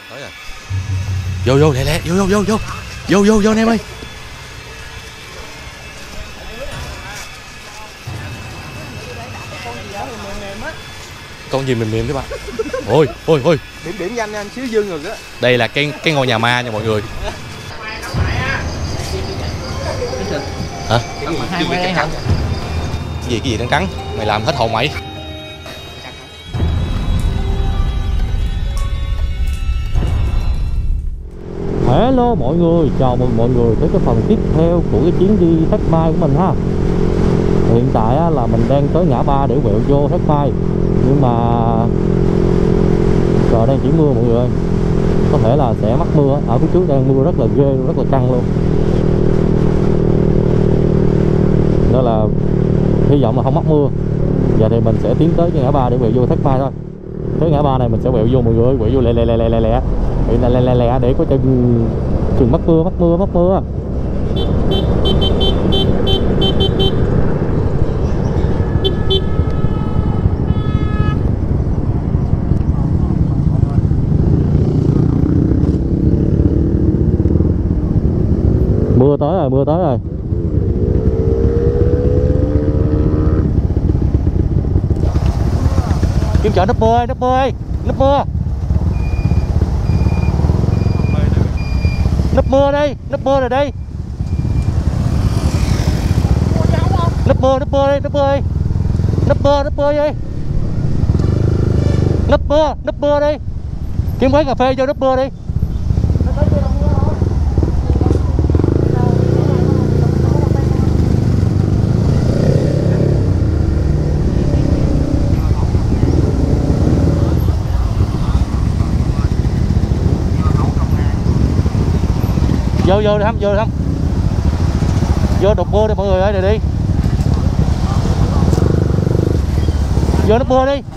Tới rồi. Vô lẹ lẹ, vô anh em ơi. Con gì mềm thế bạn? Ôi. Điểm nhanh xíu dương rồi đó. Đây là cái ngôi nhà ma nha mọi người. Hả? Cái gì đang cắn? Mày làm hết hồn mày. Hello mọi người, chào mừng mọi người tới cái phần tiếp theo của cái chuyến đi Thác Mai của mình ha. Hiện tại là mình đang tới ngã ba để quẹo vô Thác Mai, nhưng mà trời đang chỉ mưa mọi người ơi, có thể là sẽ mắc mưa. Ở phía trước đang mưa rất là ghê, rất là căng luôn, nên là hy vọng là không mắc mưa. Giờ thì mình sẽ tiến tới cái ngã ba để quẹo vô Thác Mai thôi. Tới ngã ba này mình sẽ quẹo vô mọi người ơi, quẹo vô lẹ để có chừng mắc mưa. Mưa tới rồi. Kiếm chợ nấp mưa ơi. Nấp mưa đây. Nấp mưa ơi. Nấp mưa đi. Kiếm quán cà phê vô nấp mưa đi. Vô thăm. Vô đục mưa đi mọi người ơi, này đi. Vô nấp mưa đi.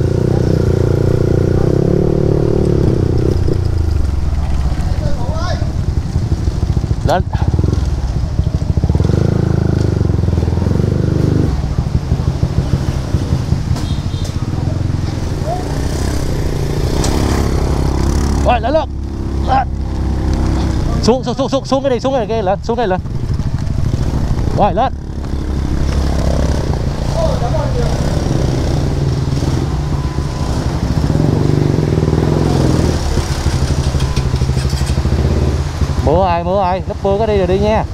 Lên. Rồi lên. Xuống cái này lên. Rồi lên. Mưa ai, nấp mưa cái đi rồi đi nha.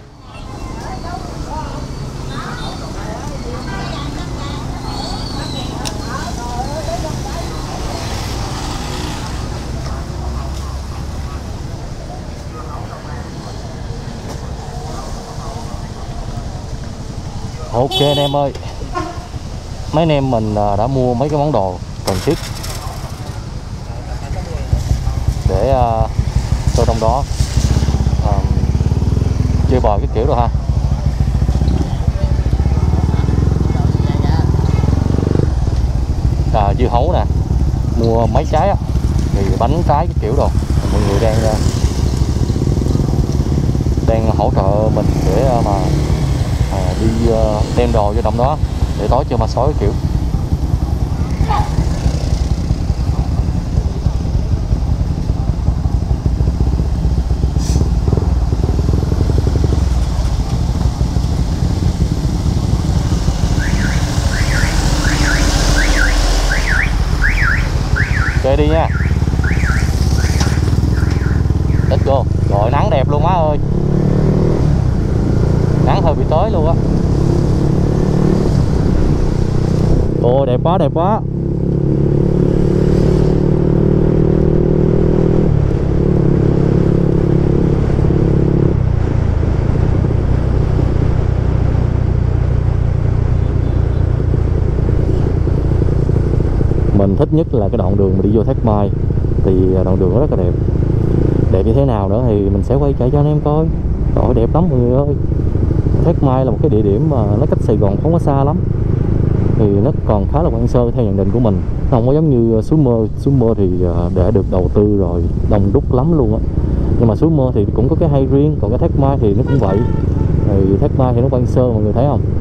Ok anh em ơi, mấy anh em mình đã mua mấy cái món đồ cần thiết để cho trong đó chơi bời cái kiểu rồi ha. Dưa hấu nè, mua mấy trái á, thì bánh trái cái kiểu đồ. Mọi người đang hỗ trợ mình để mà đi đem đồ vô trong đó để tối cho ma sói cái kiểu. Chơi đi nha. Let's go. Rồi nắng đẹp luôn má ơi. Nắng hơi bị tới luôn á. Ồ đẹp quá. Mình thích nhất là cái đoạn đường mà đi vô Thác Mai. Thì đoạn đường rất là đẹp. Đẹp như thế nào nữa thì mình sẽ quay chạy cho anh em coi. Trời đẹp lắm mọi người ơi. Thác Mai là một cái địa điểm mà nó cách Sài Gòn không có xa lắm, thì nó còn khá là hoang sơ theo nhận định của mình. Nó không có giống như Suối Mơ thì đã được đầu tư rồi, đông đúc lắm luôn á. Nhưng mà Suối Mơ thì cũng có cái hay riêng, còn cái Thác Mai thì nó cũng vậy. Thì Thác Mai thì nó hoang sơ mọi người thấy không.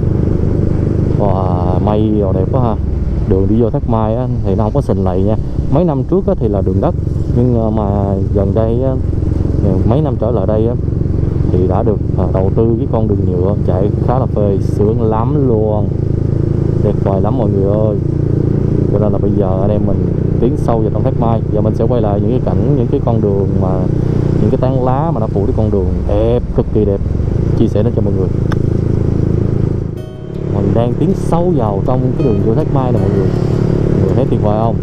Wow, mây rồi đẹp quá ha. Đường đi vô Thác Mai á, thì nó không có sình lầy nha. Mấy năm trước á, thì là đường đất, Nhưng mà gần đây á, mấy năm trở lại đây á, thì đã được đầu tư cái con đường nhựa chạy khá là phê, sướng lắm luôn, đẹp vời lắm mọi người ơi. Cho nên là bây giờ anh em mình tiến sâu vào trong Thác Mai. Giờ mình sẽ quay lại những cái cảnh, những cái con đường mà những cái tán lá mà nó phủ cái con đường đẹp, cực kỳ đẹp, chia sẻ nó cho mọi người. Mình đang tiến sâu vào trong cái đường vô Thác Mai nè mọi người. Mọi người thấy tuyệt vời không?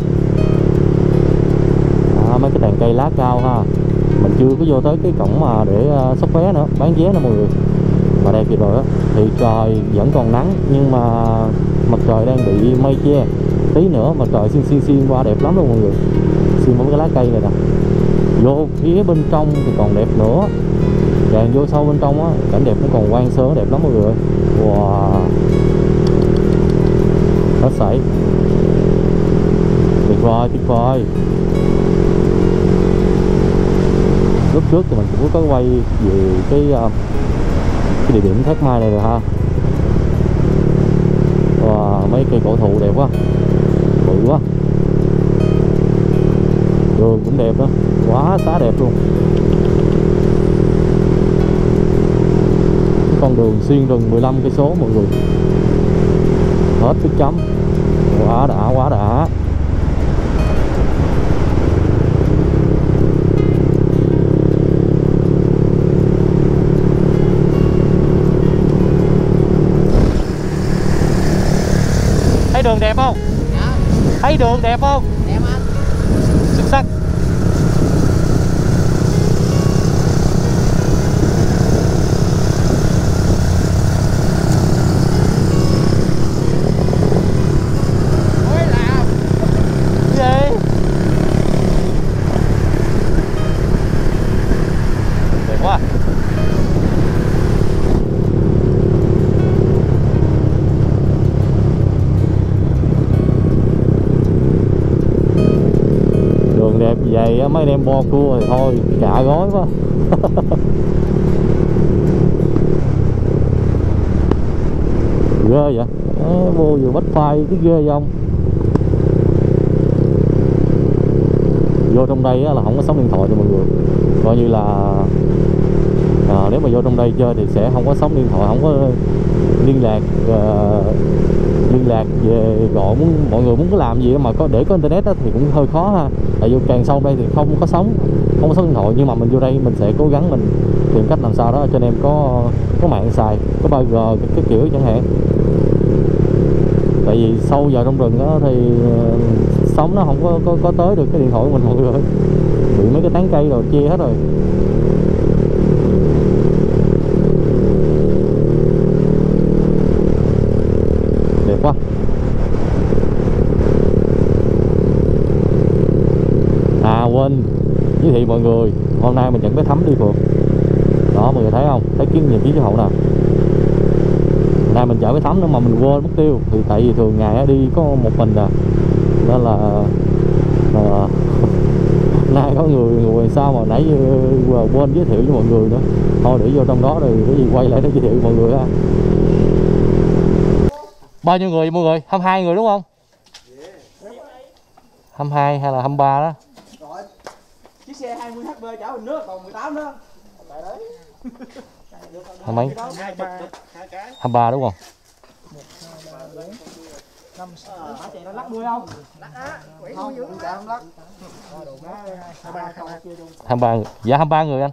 Mấy cái tàn cây lá cao ha. Mình chưa có vô tới cái cổng mà để xốc vé nữa, bán vé nữa mọi người. Mà đây kìa rồi á, thì trời vẫn còn nắng nhưng mà mặt trời đang bị mây che. Tí nữa mà trời xiên qua đẹp lắm luôn mọi người. Xiên với cái lá cây này nè. Vô phía bên trong thì còn đẹp nữa. Càng vô sâu bên trong á, cảnh đẹp nó còn quang sơ, đẹp lắm mọi người. Wow, hết sảy, tuyệt vời, tuyệt vời. Lúc trước thì mình cũng có quay về cái địa điểm Thác Mai này rồi ha. Wow, mấy cây cổ thụ đẹp quá, bự quá, đường cũng đẹp đó, quá xá đẹp luôn. Cái con đường xuyên rừng 15 cây số mọi người, hết cái chấm, quá đã, quá đã. Thấy đường đẹp không? Dạ. Thấy đường đẹp không? Đẹp anh. Xuất sắc. Ôi làm Gì? Đẹp quá. Đường đẹp vậy á, mấy anh em bo cua thì thôi cả gói quá. Ghê vậy. Vô vừa bắt phai cái ghê không. Vô trong đây á, là không có sóng điện thoại cho mọi người, coi như là nếu mà vô trong đây chơi thì sẽ không có sóng điện thoại, không có liên lạc về gọi mọi người muốn có làm gì mà để có internet thì cũng hơi khó ha. Tại vì càng sâu đây thì không có sóng điện thoại, nhưng mà mình vô đây mình sẽ cố gắng mình tìm cách làm sao đó cho anh em có mạng xài, có 3G cái kiểu chẳng hạn. Tại vì sâu vào trong rừng đó thì sóng nó không có tới được cái điện thoại của mình mọi người ơi, bị mấy cái tán cây rồi che hết rồi. Đẹp quá. Quên giới thiệu mọi người, hôm nay mình dẫn bé Thắm đi phượt đó, mọi người thấy không, thấy kiến nhìn chiếu hậu nè. Nay mình chở bé Thắm nữa mà mình quên mất tiêu, thì tại vì thường ngày đi có một mình à, nên là nay có người sao mà nãy quên giới thiệu với mọi người nữa. Thôi để vô trong đó rồi cái gì quay lại nó giới thiệu với mọi người ha. Bao nhiêu người mọi người? 22 người đúng không? 22 hay là 23 đó? Rồi, chiếc xe 20 HP chở mình nước còn 18 nữa. Tại đấy. Hai mấy? 23 đúng không? 5 lắc 10 không? lắc á, quỷ Không, dữ. không lắc. 23 người. Dạ 23 người anh.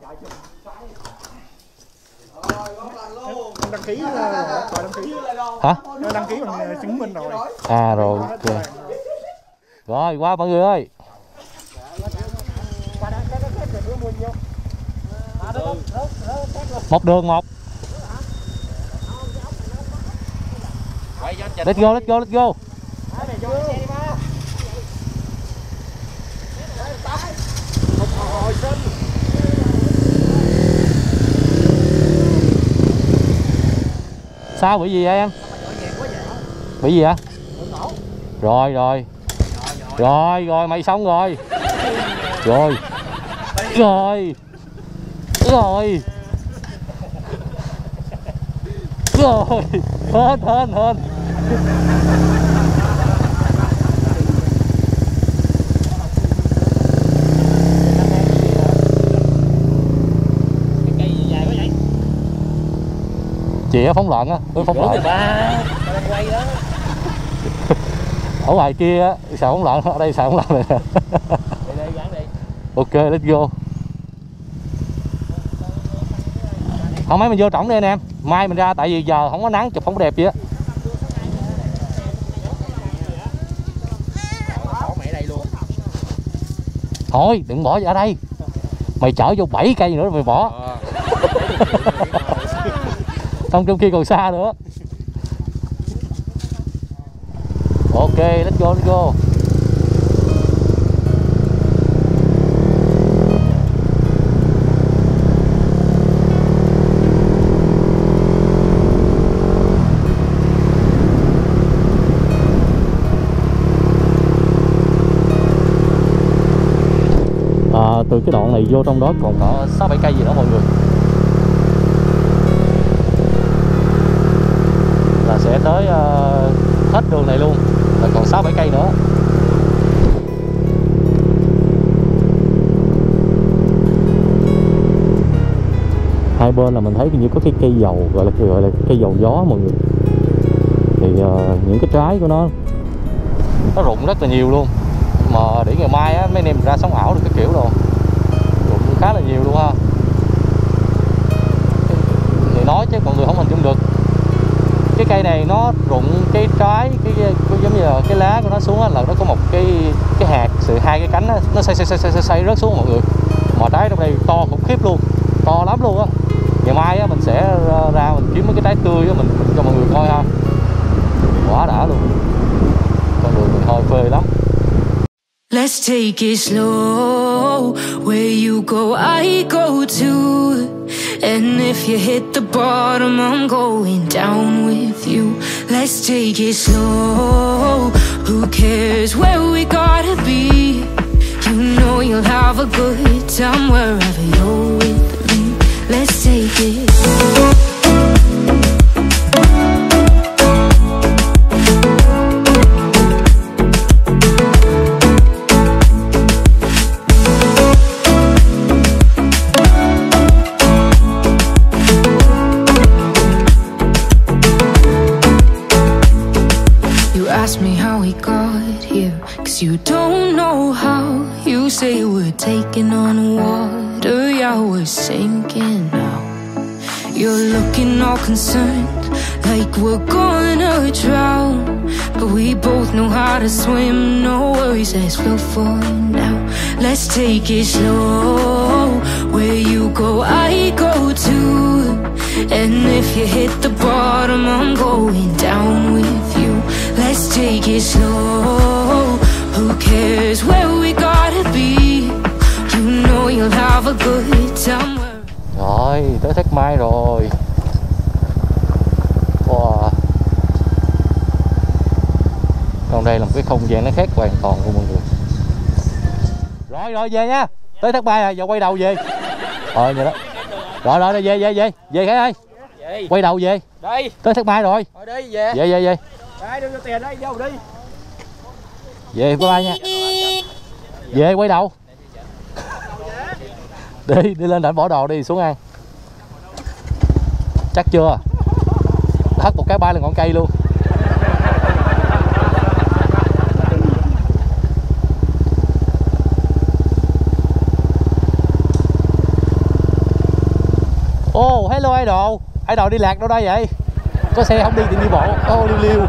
Đăng ký rồi, đăng ký. Hả? Đăng ký bằng chứng minh rồi. À rồi, ok. Rồi qua mọi người ơi. Một đường một. Let's go, let's go, let's go. Sao bị gì vậy em? Bị gì vậy? Rồi rồi. Rồi rồi mày xong rồi. Rồi. Rồi. Rồi. Rồi. Hên. kìa phóng lợn á, phóng lợn. Ở ngoài kia á, xào phóng lợn, ở đây xào phóng lợn này. Ok, let's go. Không mấy mình vô trỏng đi anh em. Mai mình ra tại vì giờ không có nắng chụp không có đẹp gì á. Thôi đừng bỏ ở đây. Mày chở vô 7 cây nữa mày bỏ. Xong trong kia còn xa nữa. Ok, let's go, let's go. Từ cái đoạn này vô trong đó còn có 6-7 cây gì đó mọi người, là sẽ tới hết đường này luôn, là còn 6-7 cây nữa. Hai bên là mình thấy như có cái cây dầu, gọi là cây dầu gió mọi người. Thì những cái trái của nó rụng rất là nhiều luôn, mà để ngày mai á, mấy anh em ra sống ảo được cái kiểu rồi, rụng khá là nhiều luôn ha. Thì nói chứ mọi người không hình dung được, cái cây này nó rụng cái trái, cái giống như là cái lá của nó xuống á, là nó có một cái hạt, hai cái cánh á, nó xoay rớt xuống mọi người. Mà trái trong đây to khủng khiếp luôn, to lắm luôn á. Ngày mai á, mình sẽ ra mình kiếm mấy cái trái tươi á, mình cho mọi người coi ha, quá đã luôn. Con đường mình hơi phê lắm. Let's take it slow. Where you go, I go too. And if you hit the bottom, I'm going down with you. Let's take it slow. Who cares where we gotta be? You know you'll have a good time wherever you're with me. Let's take it slow. Ask me how we got here, 'cause you don't know how. You say we're taking on water, yeah, we're sinking now. You're looking all concerned, like we're gonna drown. But we both know how to swim, no worries, let's float for now. Let's take it slow. Where you go, I go too. And if you hit the bottom, I'm going down with you. Let's take it slow. Who cares where we gotta be? You know you'll have a good time. Rồi, tới Thác Mai rồi. Wow. Còn đây là một cái không gian nó khác hoàn toàn của mọi người. Rồi về nha. Tới Thác Mai rồi, giờ quay đầu về. Vậy đó. Rồi về Khải ơi. Quay đầu về. Đi. Tới Thác Mai rồi. Thôi đi về. Về. Đây đưa cho tiền đây, vô đi. Về bye bye nha. Về quay đầu. Đi lên đỉnh bỏ đồ đi xuống ăn. Chắc chưa? Hất một cái bay lên ngọn cây luôn. Oh, hello idol. Idol đi lạc đâu đây vậy? Có xe không đi thì đi bộ. Liêu.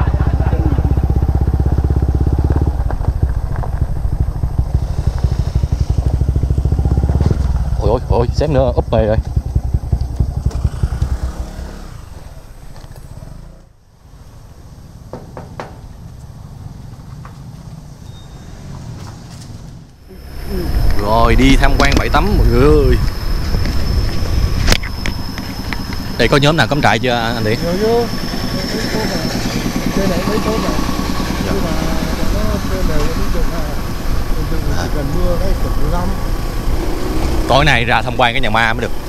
Ôi, xém nữa úp mề rồi. Rồi đi tham quan bãi tắm mọi người ơi. Đây có nhóm nào cắm trại chưa anh Điển? Vô. Trên này mấy chỗ mà. Nhưng mà nó đều những chỗ mà cần mưa cái cực lắm. Tối nay ra tham quan cái nhà ma mới được.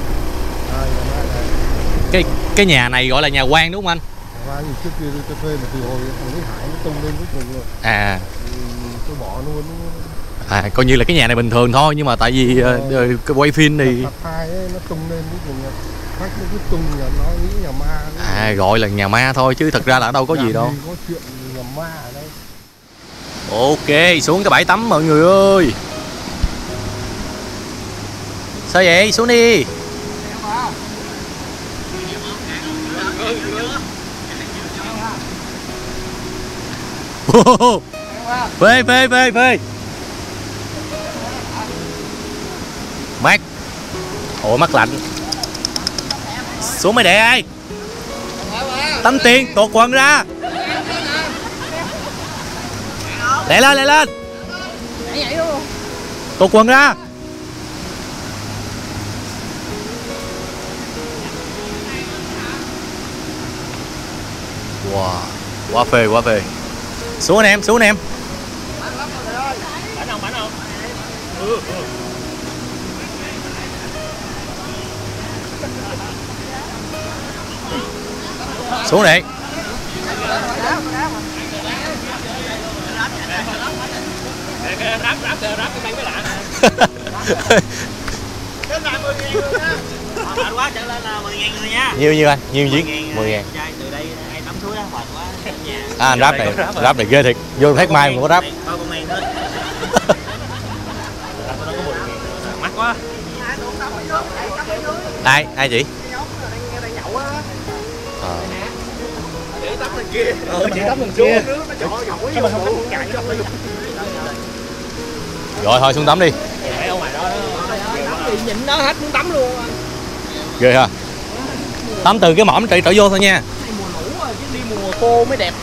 Cái nhà này gọi là nhà quan đúng không anh? Nhà quan thì trước kia tôi thuê mà từ hồi thằng Lý Hải nó tung lên cuối cùng rồi. À. Tôi bỏ luôn. À, coi như là cái nhà này bình thường thôi, nhưng mà tại vì quay phim thì tập 2 ấy, nó tung lên cuối cùng rồi. Khách cứ tung nhà nó nghĩ nhà ma. À gọi là nhà ma thôi chứ thực ra là đâu có gì đâu. Có chuyện nhà ma ở đây. Ok, xuống cái bãi tắm mọi người ơi. Sao vậy? Xuống đi. Phê phê phê phê. Mát. Ôi mắt lạnh. Xuống mày đệ ơi. Tắm tiền, tuột quần ra. Lẹ lên, lẹ lên. Tuột quần ra. Wow, quá phê, quá phê. Xuống anh em, xuống anh em. Xuống đi. Quá trở lên là 10.000 người nha. Nhiêu nhiêu anh? Nhiêu giếng? 10.000. Từ đây ai tắm suối đó hoặc quá nhà. À anh ráp này ghê thiệt. Vô Thác Mai mà có ráp. Mắc quá. Ai chị? Chỉ tắm bên kia. Chỉ tắm bên kia. Nhưng mà không tắm cạn cho nó. Rồi thôi xuống tắm đi. Ở ngoài đó nhịn nó hết muốn tắm luôn. Ghê ha. Tắm từ cái mõm chạy trở vô thôi nha. Mùa lũ rồi chứ đi mùa khô mới đẹp.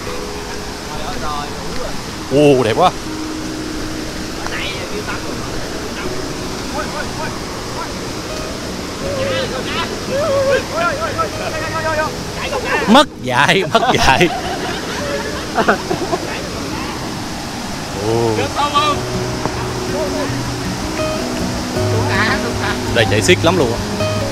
Ồ đẹp quá. Mất dạy, mất dạy. Đây chạy xiết lắm luôn á.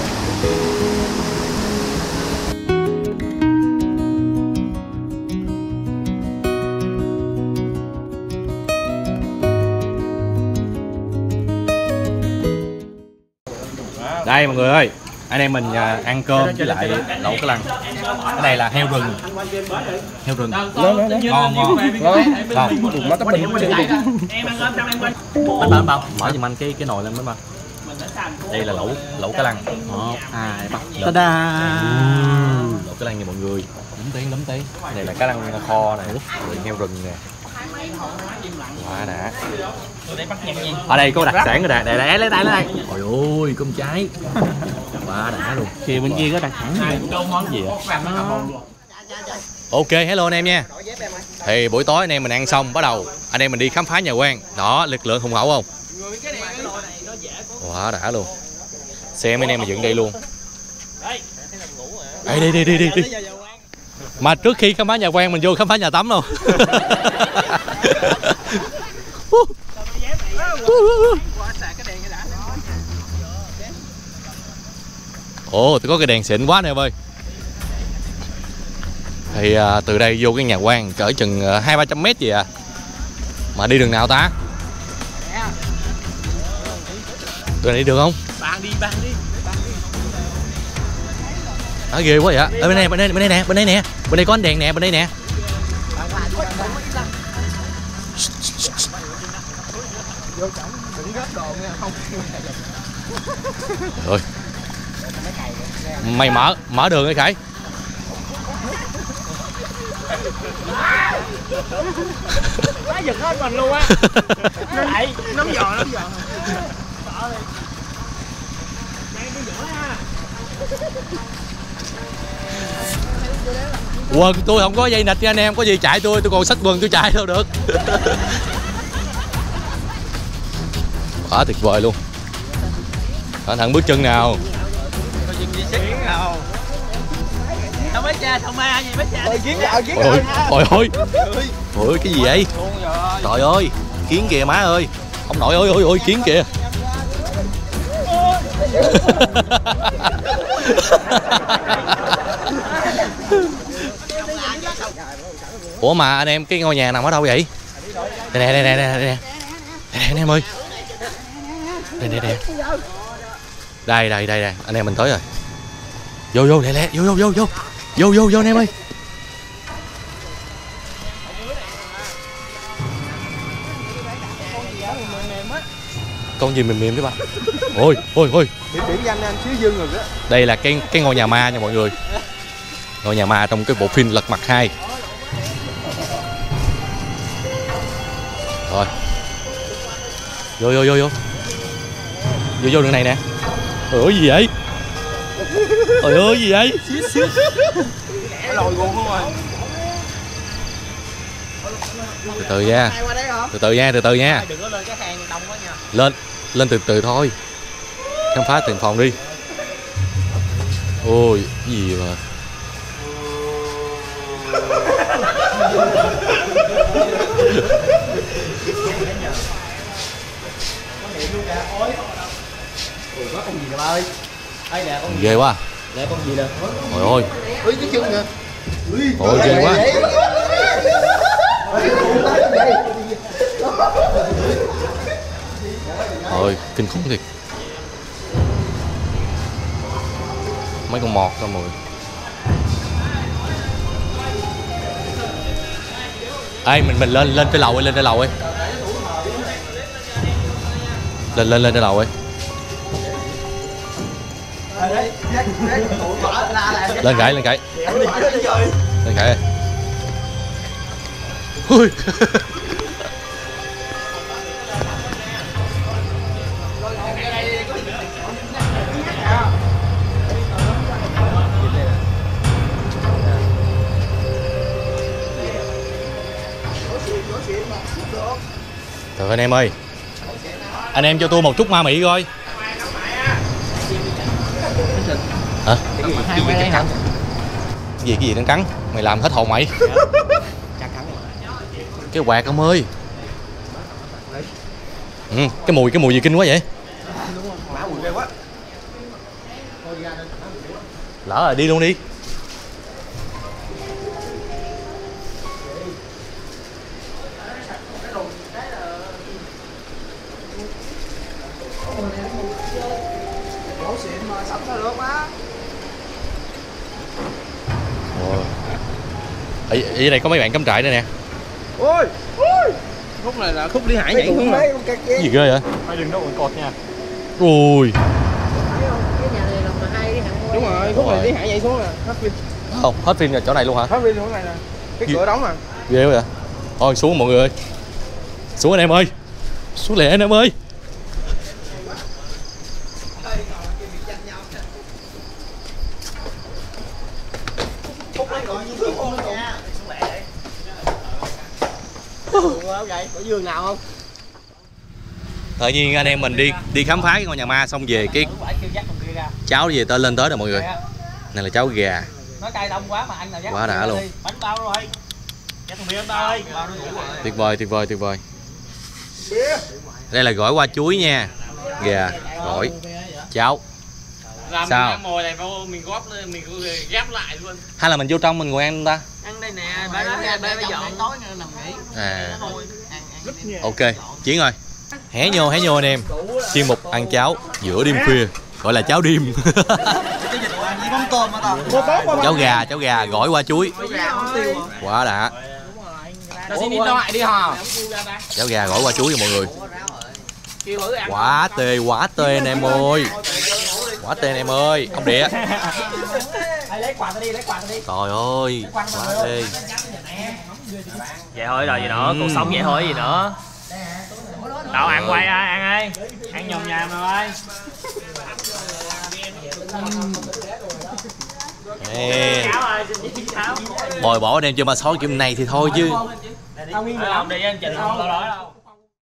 Đây mọi người ơi, anh em mình ăn cơm với lại lẩu cá lăng. Cái này là heo rừng. Heo rừng. Ngon ngon. Ngon. Nó tắm mình chưa đủ. Bánh bao, mở giùm anh cái nồi lên bánh bao. Đây là lẩu cá lăng. 1, 2, 3. Ta-da. Lẩu cá lăng nha mọi người. Lắm tí. Này là cá lăng kho này, rồi heo rừng nè. Quá đã. Ở đây có đặc sản rồi nè, đây lấy đây. Ôi ôi, cơm cháy. Quá đã luôn. Thì bên kia có đặc sản món gì ạ? Ok, hello anh em nha. Thì buổi tối anh em mình ăn xong bắt đầu anh em mình đi khám phá nhà quan. Đó, lực lượng hùng hậu không? Quá đã luôn. Xe mấy anh em mình dựng đây luôn. Đây, đi. Mà trước khi khám phá nhà quan mình vô khám phá nhà tắm luôn. Ồ, tôi có cái đèn xịn quá nè em ơi. Thì từ đây vô cái nhà quan cỡ chừng 200-300 mét gì à. Mà đi đường nào ta? Tụi này đi được không? Bạn đi. Đó ghê quá vậy. Ở bên đây nè. Bên đây có ánh đèn nè, bên đây nè. Rồi. Mày mở đường ấy Khải. Nó giật hết mình luôn á. Nó lại nắm giò. Quần tôi không có dây nịt nha anh em, có gì chạy tôi còn xách quần tôi chạy đâu được. Quá tuyệt vời luôn. Cẩn thận bước chân nào. Sao mấy cha, sao ma gì mấy cha? Ôi cái gì vậy? Trời ơi, kiến kìa má ơi. Ông nội ơi kiến kìa. Ủa mà anh em cái ngôi nhà nằm ở đâu vậy? Đây nè anh em ơi. Đây. Đây anh em mình tới rồi. Vô lẹ lẹ, vô anh em ơi. Con gì mềm đấy ba. Ôi. Điểm danh anh xíu dưng rồi đó. Đây là cái ngôi nhà ma nha mọi người. Ngôi nhà ma trong cái bộ phim Lật Mặt 2. Rồi. Vô đường này nè. Ôi gì vậy? Trời ơi gì vậy? Lòi guồng luôn rồi. Từ từ nha. Từ từ nha. Đừng có lên cái hang đông quá nha. Lên từ từ thôi. Khám phá từng phòng đi. Ôi gì mà. Có con gì nè ba ơi. Đây nè con gì. Ghê quá. Nè con gì nè. Trời ơi. Ui cái chân nè. Ôi ghê quá. Ôi kinh khủng thiệt. Mấy con mọt ra mọi người. Ê mình lên trên lầu đi, lên trên lầu đi. Lên trên lầu đi. Lên gãy. Ui. Trời anh em ơi. Anh em cho tôi một chút ma mị coi. Hả? Cái gì đang cắn? Mày làm hết hồn mày. Cái quạt ông ơi. Cái mùi gì kinh quá vậy? Lỡ rồi đi luôn đi. Ở đây này có mấy bạn cắm trại đây nè. Ôi. Khúc này là khúc Lý Hải nhảy xuống rồi. Cái gì ghê vậy? Hai đừng đâu cột nha. Ui. Đúng rồi, khúc này Lý Hải nhảy xuống nè. Hết phim. Không, hết phim là chỗ này luôn hả? Hết phim chỗ này nè. Cái cửa đóng à. Ghê quá vậy. Thôi xuống mọi người ơi. Xuống anh em ơi. Xuống lẹ anh em ơi. Có giường nào không? Tự nhiên anh em mình đi khám phá cái ngôi nhà ma xong về cái cháu về lên tới rồi mọi người. Này là cháu gà. Nó cay đông quá mà anh nào dắt. Quá đã luôn. Bánh bao rồi. Dắt thằng bia anh ba ơi. Tuyệt vời. Đây là gỏi qua chuối nha. Gà, gỏi, cháo. Làm sao? Mồi này mình góp lên, mình ghép lại luôn. Hay là mình vô trong mình ngồi ăn ta? Ăn đây nè, ba nói ra ba dọn tối nữa nằm nghỉ. À. Ok, Chiến ơi. Hé nhô anh em. Chuyên mục ăn cháo giữa đêm khuya, gọi là cháo đêm. Cháo gà gỏi qua chuối. Quá đã. Xin đi lại đi hả? Cháo gà gỏi qua chuối nha mọi người. Quá tê anh em ơi. Quá tê anh em ơi. Ông Địa. Trời ơi. Quá tê. Vậy thôi rồi gì nữa, cuộc sống vậy thôi gì nữa. Đâu ăn quay ăn ơi. Ăn nhồm nhàm rồi. Bồi bỏ anh em cho ma sói kiểu này thì thôi chứ. Không đi anh Trình không đâu đó đâu.